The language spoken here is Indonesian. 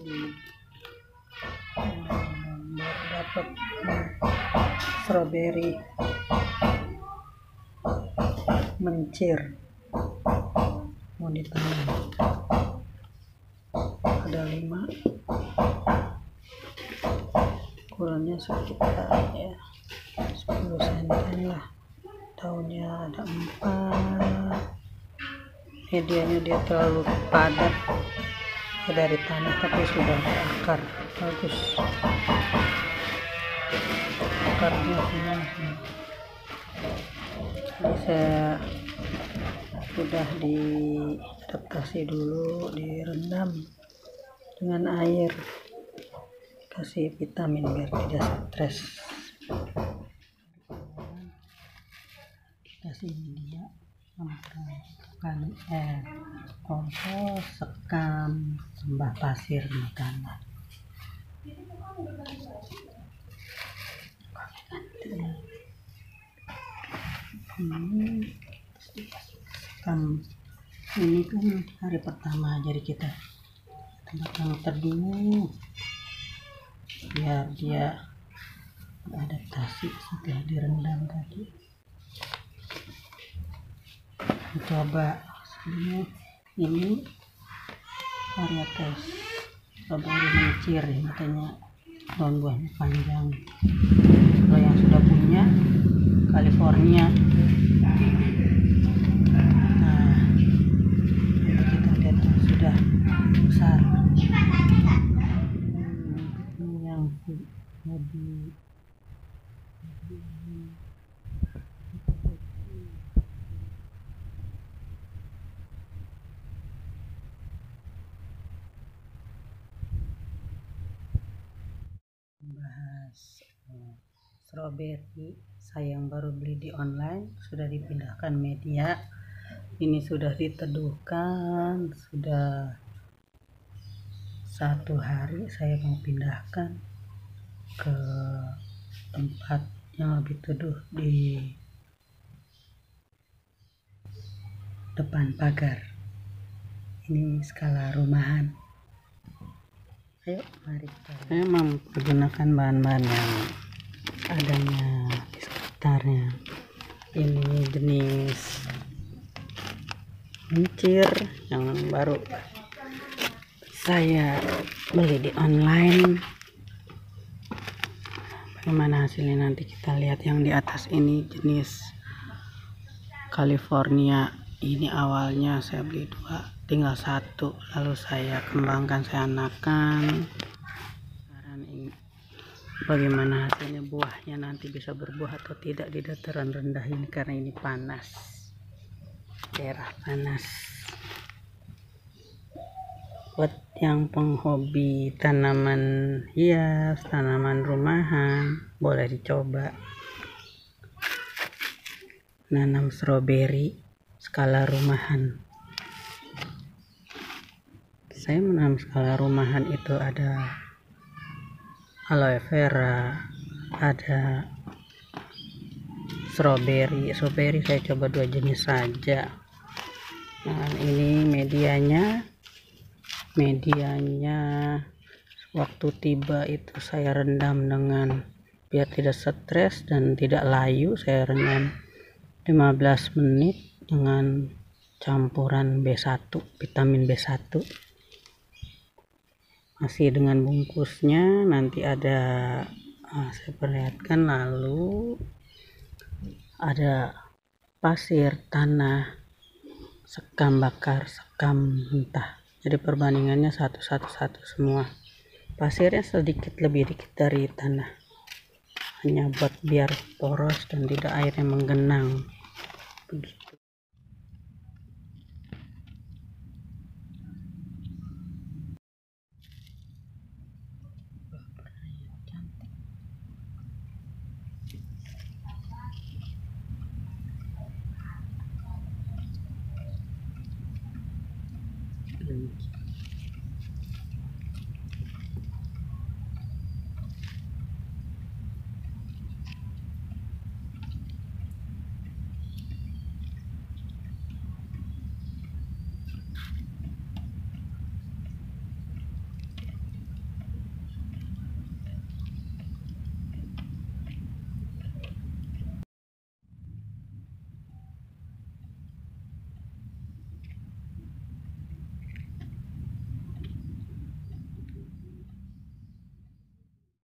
baru dapat strawberry mencir mau ditanam. Ada 5, ukurannya sekitar ya 10 cm lah. Daunnya ada 4. Medianya dia terlalu padat dari tanah, tapi sudah berakar bagus, akarnya semua. Jadi saya sudah diadaptasi dulu, direndam dengan air, kasih vitamin biar tidak stres. Kasih media kali kompos, sekam, sembah pasir di tanah. Sekam ini kan hari pertama, jadi kita tempat teduh biar dia beradaptasi setelah direndam tadi. Coba ini varietas strawberry mencir, makanya daun buahnya panjang. Kalau yang sudah punya California, nah kita lihat sudah besar. Ini yang lebih bahas strawberry saya yang baru beli di online, sudah dipindahkan media. Ini sudah diteduhkan, sudah 1 hari. Saya mau pindahkan ke tempat yang lebih teduh di depan pagar. Ini skala rumahan. Ayo, mari kita. Saya menggunakan bahan-bahan yang adanya di sekitarnya. Ini jenis mencir yang baru saya beli di online. Bagaimana hasilnya nanti kita lihat. Yang di atas ini jenis California. Ini awalnya saya beli 2, tinggal 1, lalu saya kembangkan, saya anakan. Sekarang ini bagaimana hasilnya, buahnya nanti bisa berbuah atau tidak di dataran rendah ini, karena ini panas, daerah panas. Buat yang penghobi tanaman hias, tanaman rumahan, boleh dicoba nanam strawberry skala rumahan. Saya menanam skala rumahan itu ada aloe vera, ada strawberry saya coba 2 jenis saja. Nah, ini medianya waktu tiba itu saya rendam dengan, biar tidak stres dan tidak layu, saya rendam 15 menit dengan campuran B1, vitamin B1. Masih dengan bungkusnya, nanti ada saya perlihatkan. Lalu ada pasir, tanah, sekam bakar, sekam mentah. Jadi perbandingannya 1 semua. Pasirnya sedikit lebih dikit dari tanah, hanya buat biar poros dan tidak airnya menggenang begitu. Cantik.